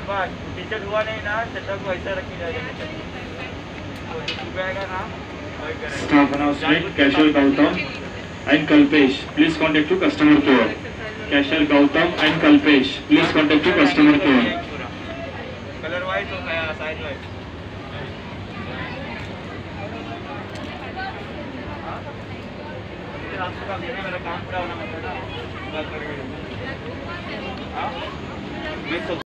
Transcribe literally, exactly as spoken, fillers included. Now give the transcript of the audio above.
शाबाश, टीचर हुआ नहीं ना, चटक वैसा रखी जाएगा। Staff announcement, Cashier Gautam and Kalpesh, please contact to customer care. Cashier Gautam and Kalpesh, please contact to customer care. Colour wise हो गया, साइज वाइज। आपका मेरा काम पूरा होना मतलब ना।